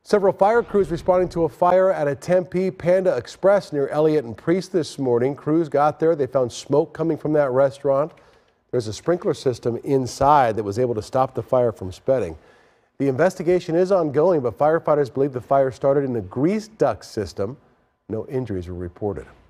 Several fire crews responding to a fire at a Tempe Panda Express near Elliot and Priest this morning. Crews got there. They found smoke coming from that restaurant. There's a sprinkler system inside that was able to stop the fire from spreading. The investigation is ongoing, but firefighters believe the fire started in the grease duct system. No injuries were reported.